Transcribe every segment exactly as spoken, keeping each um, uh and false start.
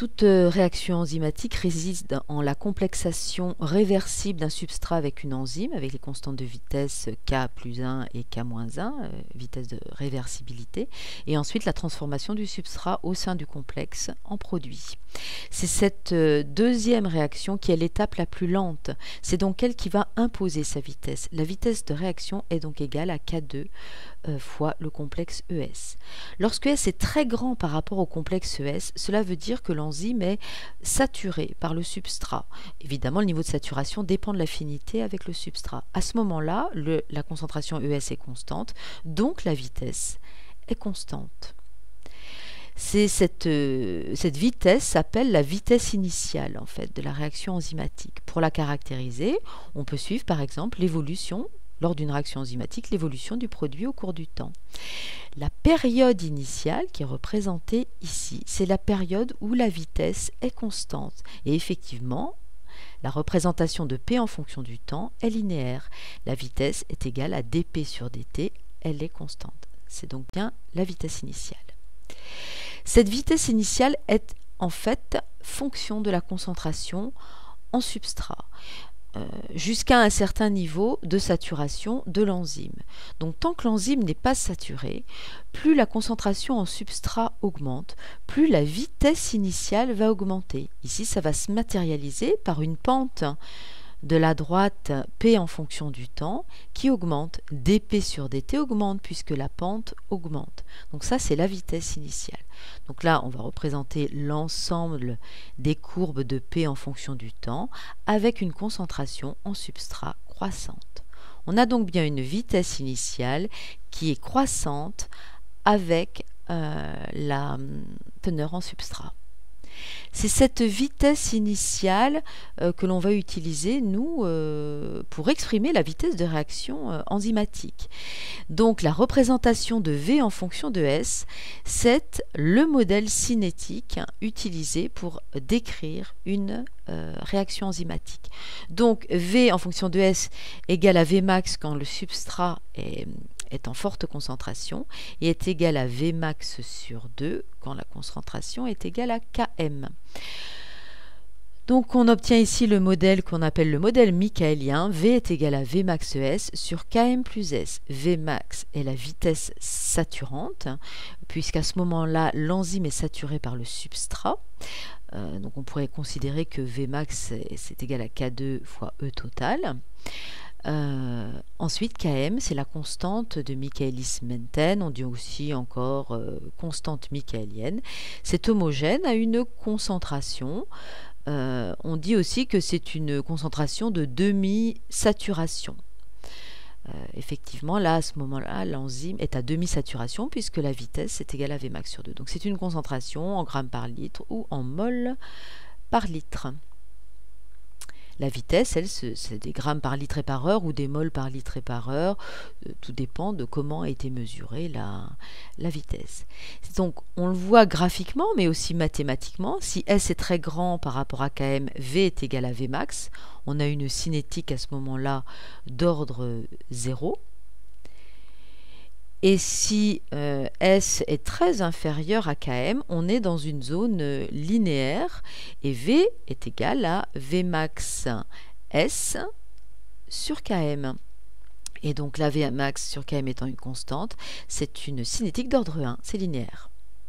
Toute euh, réaction enzymatique réside en la complexation réversible d'un substrat avec une enzyme, avec les constantes de vitesse K plus un et K moins un, euh, vitesse de réversibilité, et ensuite la transformation du substrat au sein du complexe en produit. C'est cette euh, deuxième réaction qui est l'étape la plus lente. C'est donc elle qui va imposer sa vitesse. La vitesse de réaction est donc égale à K deux euh, fois le complexe E S. Lorsque S est très grand par rapport au complexe E S, cela veut dire que l'enzyme est saturée par le substrat. Évidemment, le niveau de saturation dépend de l'affinité avec le substrat. À ce moment-là, la concentration E S est constante, donc la vitesse est constante. C'est cette, euh, cette vitesse s'appelle la vitesse initiale en fait, de la réaction enzymatique. Pour la caractériser, on peut suivre par exemple l'évolution, lors d'une réaction enzymatique, l'évolution du produit au cours du temps. La période initiale, qui est représentée ici, c'est la période où la vitesse est constante. Et effectivement, la représentation de P en fonction du temps est linéaire. La vitesse est égale à dP sur dt, elle est constante. C'est donc bien la vitesse initiale. Cette vitesse initiale est en fait fonction de la concentration en substrat, euh, jusqu'à un certain niveau de saturation de l'enzyme. Donc tant que l'enzyme n'est pas saturée, plus la concentration en substrat augmente, plus la vitesse initiale va augmenter. Ici, ça va se matérialiser par une pente de la droite P en fonction du temps qui augmente. dP sur dt augmente puisque la pente augmente. Donc ça, c'est la vitesse initiale. Donc là, on va représenter l'ensemble des courbes de P en fonction du temps avec une concentration en substrat croissante. On a donc bien une vitesse initiale qui est croissante avec euh, la teneur en substrat. C'est cette vitesse initiale euh, que l'on va utiliser, nous, euh, pour exprimer la vitesse de réaction euh, enzymatique. Donc, la représentation de V en fonction de S, c'est le modèle cinétique hein, utilisé pour décrire une euh, réaction enzymatique. Donc, V en fonction de S égale à Vmax quand le substrat est est en forte concentration et est égal à Vmax sur deux quand la concentration est égale à Km. Donc on obtient ici le modèle qu'on appelle le modèle michaélien. V est égal à Vmax S sur Km plus S. Vmax est la vitesse saturante, puisqu'à ce moment-là, l'enzyme est saturée par le substrat. Euh, donc on pourrait considérer que Vmax c'est égal à K deux fois E total. Euh, ensuite, Km, c'est la constante de Michaelis-Menten, on dit aussi encore euh, constante michaélienne. C'est homogène à une concentration. Euh, on dit aussi que c'est une concentration de demi-saturation. Euh, effectivement, là, à ce moment-là, l'enzyme est à demi-saturation puisque la vitesse est égale à Vmax sur deux. Donc, c'est une concentration en grammes par litre ou en mol par litre. La vitesse, elle, c'est des grammes par litre et par heure ou des mols par litre et par heure. Euh, tout dépend de comment a été mesurée la, la vitesse. Donc, on le voit graphiquement, mais aussi mathématiquement. Si S est très grand par rapport à Km, V est égal à Vmax. On a une cinétique à ce moment-là d'ordre zéro. Et si euh, S est très inférieur à Km, on est dans une zone euh, linéaire et V est égal à Vmax S sur Km. Et donc la Vmax sur Km étant une constante, c'est une cinétique d'ordre un, c'est linéaire.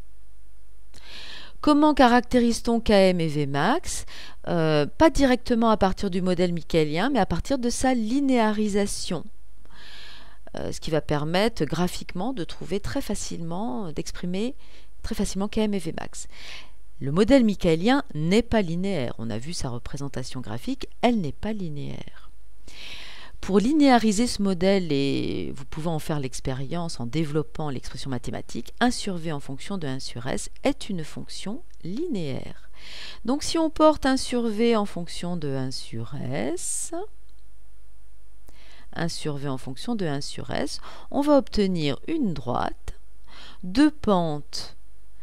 Comment caractérise-t-on Km et Vmax? euh, Pas directement à partir du modèle michaélien, mais à partir de sa linéarisation. Ce qui va permettre graphiquement de trouver très facilement, d'exprimer très facilement Km et Vmax. Le modèle michaélien n'est pas linéaire. On a vu sa représentation graphique, elle n'est pas linéaire. Pour linéariser ce modèle, et vous pouvez en faire l'expérience en développant l'expression mathématique, un sur V en fonction de un sur S est une fonction linéaire. Donc si on porte un sur V en fonction de un sur S, un sur V en fonction de un sur S, on va obtenir une droite, deux pentes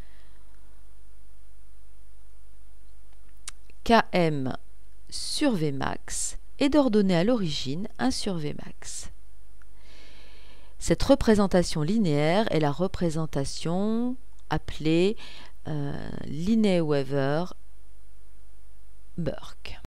Km sur Vmax et d'ordonner à l'origine un sur Vmax. Cette représentation linéaire est la représentation appelée euh, Lineweaver Burke.